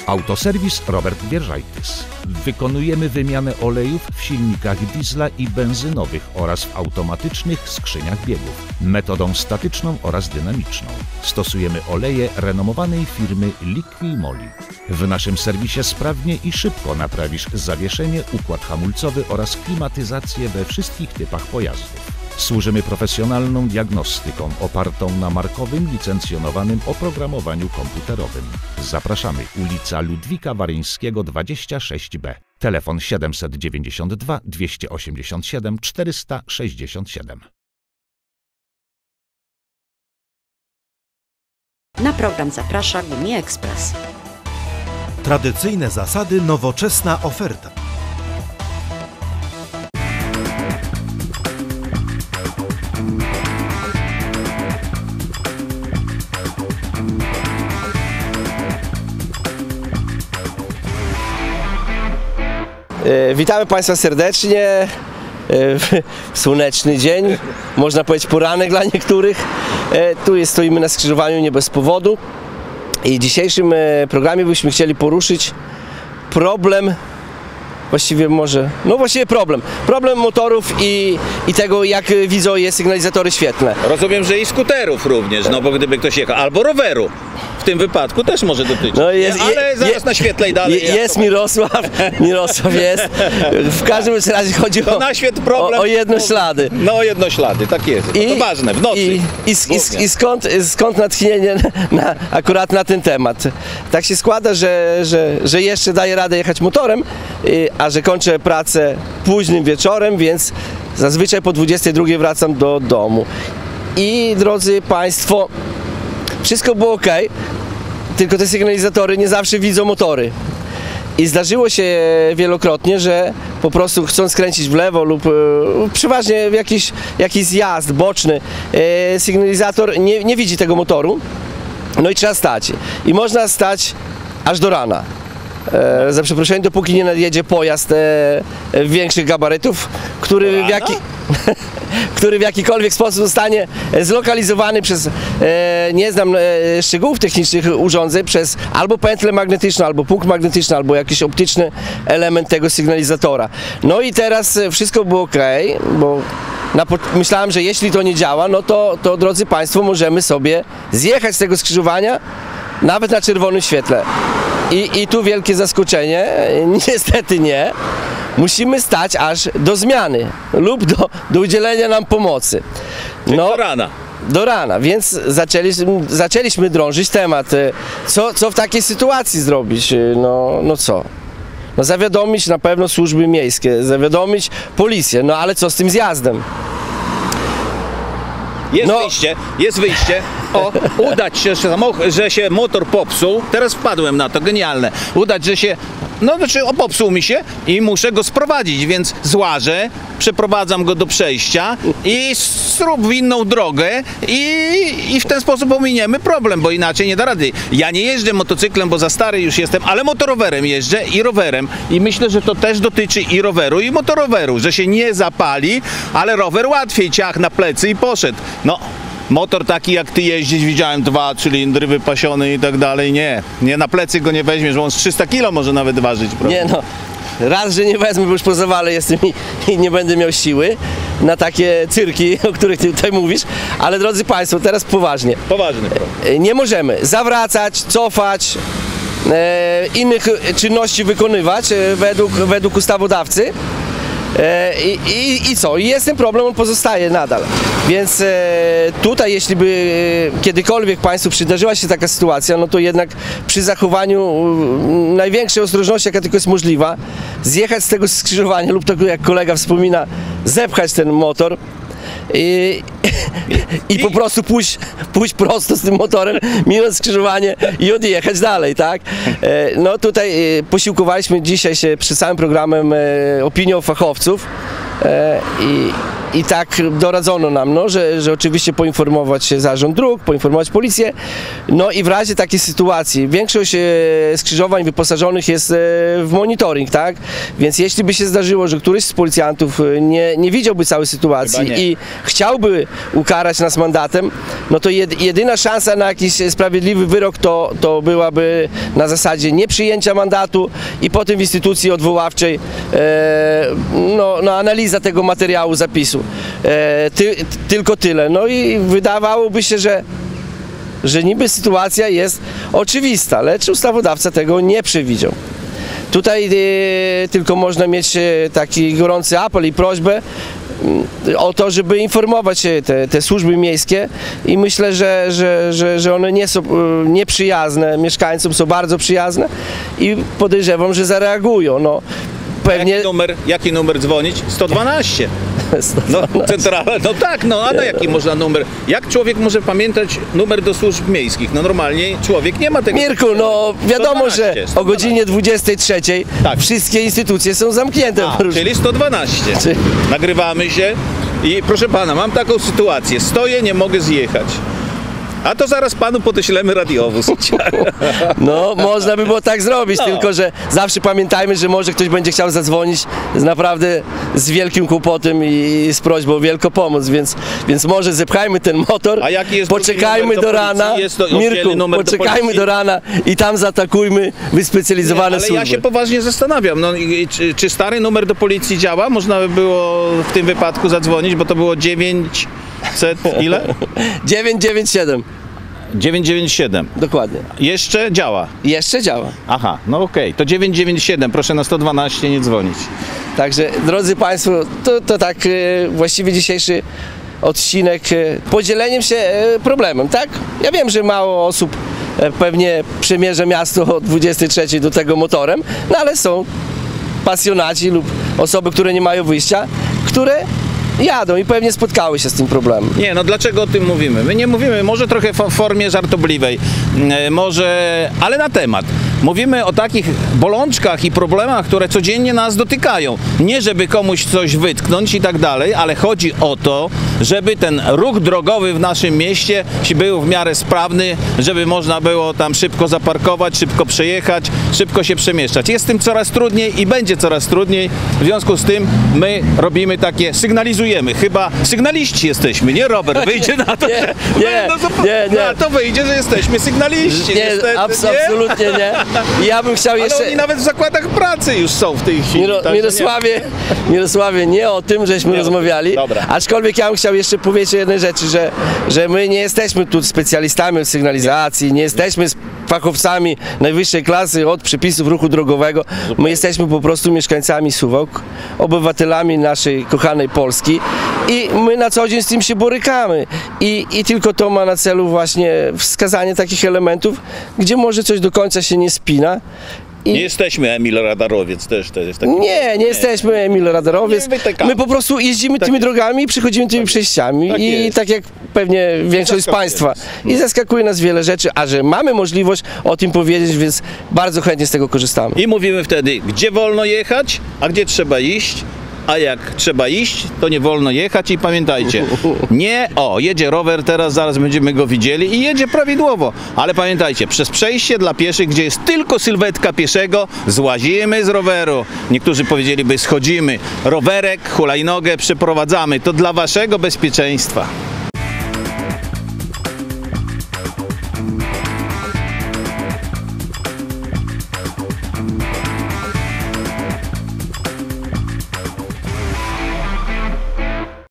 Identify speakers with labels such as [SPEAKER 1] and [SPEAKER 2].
[SPEAKER 1] Autoserwis Robert Wierzajtys. Wykonujemy wymianę olejów w silnikach diesla i benzynowych oraz w automatycznych skrzyniach biegów, metodą statyczną oraz dynamiczną. Stosujemy oleje renomowanej firmy Liqui-Moly. W naszym serwisie sprawnie i szybko naprawisz zawieszenie, układ hamulcowy oraz klimatyzację we wszystkich typach pojazdów. Służymy profesjonalną diagnostyką opartą na markowym, licencjonowanym oprogramowaniu komputerowym. Zapraszamy, ulica Ludwika Waryńskiego 26B. Telefon 792 287 467.
[SPEAKER 2] Na program zaprasza Gumi Express.
[SPEAKER 3] Tradycyjne zasady, nowoczesna oferta.
[SPEAKER 4] Witamy Państwa serdecznie w słoneczny dzień, można powiedzieć poranek dla niektórych. Tu stoimy na skrzyżowaniu nie bez powodu i w dzisiejszym programie byśmy chcieli poruszyć problem, problem motorów i tego, jak widzą je sygnalizatory świetlne.
[SPEAKER 5] Rozumiem, że i skuterów również, no bo gdyby ktoś jechał, albo roweru. W tym wypadku też może dotyczyć. No ale zaraz na świetle i dalej.
[SPEAKER 4] Jest Mirosław jest. W każdym razie chodzi o jednoślady.
[SPEAKER 5] No jednoślady, tak jest. To ważne, w nocy.
[SPEAKER 4] I skąd natchnienie akurat na ten temat? Tak się składa, że jeszcze daję radę jechać motorem, a że kończę pracę późnym wieczorem, więc zazwyczaj po 22 wracam do domu. I drodzy Państwo, wszystko było ok, tylko te sygnalizatory nie zawsze widzą motory. I zdarzyło się wielokrotnie, że po prostu chcąc skręcić w lewo lub przeważnie w jakiś zjazd boczny, sygnalizator nie widzi tego motoru, no i trzeba stać. I można stać aż do rana. Za przeproszeniem, dopóki nie nadjedzie pojazd większych gabarytów, który w jakikolwiek sposób zostanie zlokalizowany przez, nie znam szczegółów technicznych urządzeń, przez albo pętlę magnetyczną, albo punkt magnetyczny, albo jakiś optyczny element tego sygnalizatora. No i teraz wszystko było ok, bo myślałem, że jeśli to nie działa, no to drodzy Państwo, możemy sobie zjechać z tego skrzyżowania nawet na czerwonym świetle. I tu wielkie zaskoczenie, niestety nie. Musimy stać aż do zmiany lub do udzielenia nam pomocy.
[SPEAKER 5] Do rana.
[SPEAKER 4] Do rana, więc zaczęliśmy drążyć temat. Co w takiej sytuacji zrobić? No co? No zawiadomić na pewno służby miejskie, zawiadomić policję, no ale co z tym zjazdem?
[SPEAKER 5] Jest wyjście. Udać się, że się motor popsuł. Teraz wpadłem na to, genialne. Udać, że się, popsuł mi się i muszę go sprowadzić, więc złażę, przeprowadzam go do przejścia i zrób w inną drogę i w ten sposób ominiemy problem, bo inaczej nie da rady. Ja nie jeżdżę motocyklem, bo za stary już jestem, ale motorowerem jeżdżę i rowerem i myślę, że to też dotyczy i roweru, i motoroweru, że się nie zapali, ale rower łatwiej ciach na plecy i poszedł. Motor taki jak ty jeździć, widziałem 2 cylindry wypasiony i tak dalej, nie na plecy go nie weźmiesz, bo on z 300 kg może nawet ważyć, prawda?
[SPEAKER 4] Nie raz, że nie wezmę, bo już po zawale jestem i nie będę miał siły na takie cyrki, o których ty tutaj mówisz, ale drodzy Państwo, teraz poważnie.
[SPEAKER 5] Poważny problem.
[SPEAKER 4] Nie możemy zawracać, cofać, innych czynności wykonywać według ustawodawcy. I co? I jest ten problem, on pozostaje nadal. Więc tutaj, jeśli by kiedykolwiek Państwu przydarzyła się taka sytuacja, no to jednak przy zachowaniu największej ostrożności, jaka tylko jest możliwa, zjechać z tego skrzyżowania lub tak jak kolega wspomina, zepchać ten motor i po prostu pójść prosto z tym motorem, minąć skrzyżowanie i odjechać dalej, tak? No tutaj posiłkowaliśmy dzisiaj się przy całym programem opinią fachowców i tak doradzono nam, że oczywiście poinformować Zarząd Dróg, poinformować policję, no i w razie takiej sytuacji większość skrzyżowań wyposażonych jest w monitoring, tak? Więc jeśli by się zdarzyło, że któryś z policjantów nie widziałby całej sytuacji i chciałby ukarać nas mandatem, no to jedyna szansa na jakiś sprawiedliwy wyrok to byłaby na zasadzie nieprzyjęcia mandatu i potem w instytucji odwoławczej no, analiza tego materiału zapisu. Tylko tyle. No i wydawałoby się, że niby sytuacja jest oczywista, lecz ustawodawca tego nie przewidział. Tutaj tylko można mieć taki gorący apel i prośbę o to, żeby informować te służby miejskie i myślę, że one nie są nieprzyjazne, mieszkańcom są bardzo przyjazne i podejrzewam, że zareagują. No, pewnie...
[SPEAKER 5] Jaki numer dzwonić? 112. No, centrala, no tak, no a na jaki można numer? Jak człowiek może pamiętać numer do służb miejskich? No normalnie człowiek nie ma tego.
[SPEAKER 4] Mirku, no wiadomo,
[SPEAKER 5] 112,
[SPEAKER 4] że o godzinie 23
[SPEAKER 5] tak.
[SPEAKER 4] Wszystkie instytucje są zamknięte.
[SPEAKER 5] Czyli 112. Nagrywamy się i proszę pana, mam taką sytuację. Stoję, nie mogę zjechać. A to zaraz panu podeślemy radiowóz.
[SPEAKER 4] No, można by było tak zrobić, tylko że zawsze pamiętajmy, że może ktoś będzie chciał zadzwonić naprawdę z wielkim kłopotem i z prośbą o wielką pomoc, więc może zepchajmy ten motor,
[SPEAKER 5] a jaki jest
[SPEAKER 4] poczekajmy do rana, Mirku, poczekajmy do rana i tam zaatakujmy wyspecjalizowane służby.
[SPEAKER 5] Ale ja się poważnie zastanawiam, no, czy stary numer do policji działa? Można by było w tym wypadku zadzwonić, bo to było 900 ile?
[SPEAKER 4] 997.
[SPEAKER 5] 997.
[SPEAKER 4] Dokładnie.
[SPEAKER 5] Jeszcze działa?
[SPEAKER 4] Jeszcze działa.
[SPEAKER 5] Aha, no okej. To 997, proszę na 112 nie dzwonić.
[SPEAKER 4] Także, drodzy Państwo, to tak właściwie dzisiejszy odcinek podzieleniem się problemem, tak? Ja wiem, że mało osób pewnie przemierza miasto o 23 do tego motorem, no ale są pasjonaci lub osoby, które nie mają wyjścia, które jadą i pewnie spotkały się z tym problemem.
[SPEAKER 5] Nie, no dlaczego o tym mówimy? My nie mówimy, może trochę w formie żartobliwej, może, ale na temat. Mówimy o takich bolączkach i problemach, które codziennie nas dotykają. Nie żeby komuś coś wytknąć i tak dalej, ale chodzi o to, żeby ten ruch drogowy w naszym mieście był w miarę sprawny, żeby można było tam szybko zaparkować, szybko przejechać, szybko się przemieszczać. Jest tym coraz trudniej i będzie coraz trudniej. W związku z tym my robimy takie, sygnalizujemy. Chyba sygnaliści jesteśmy, nie Robert? Wyjdzie na to, na to wyjdzie, że jesteśmy sygnaliści.
[SPEAKER 4] Nie, niestety, absolutnie nie. Ja bym chciał jeszcze...
[SPEAKER 5] Ale oni nawet w zakładach pracy już są w tej chwili.
[SPEAKER 4] Mirosławie, nie o tym żeśmy rozmawiali.
[SPEAKER 5] Dobra.
[SPEAKER 4] Aczkolwiek ja bym chciał jeszcze powiedzieć o jednej rzeczy, że my nie jesteśmy tu specjalistami od sygnalizacji, nie jesteśmy fachowcami najwyższej klasy od przepisów ruchu drogowego. My jesteśmy po prostu mieszkańcami Suwałk, obywatelami naszej kochanej Polski i my na co dzień z tym się borykamy. I tylko to ma na celu właśnie wskazanie takich elementów, gdzie może coś do końca się nie spina.
[SPEAKER 5] Nie jesteśmy Emil Radarowiec też. To jest taki...
[SPEAKER 4] Nie jesteśmy Emil Radarowiec. My po prostu jeździmy tymi drogami i przychodzimy tymi przejściami tak jak pewnie większość z Państwa. I zaskakuje nas wiele rzeczy, a że mamy możliwość o tym powiedzieć, więc bardzo chętnie z tego korzystamy.
[SPEAKER 5] I mówimy wtedy, gdzie wolno jechać, a gdzie trzeba iść. A jak trzeba iść, to nie wolno jechać i pamiętajcie, jedzie rower teraz, zaraz będziemy go widzieli i jedzie prawidłowo, ale pamiętajcie, przez przejście dla pieszych, gdzie jest tylko sylwetka pieszego, złazimy z roweru, niektórzy powiedzieliby schodzimy, rowerek, hulajnogę przeprowadzamy, to dla waszego bezpieczeństwa.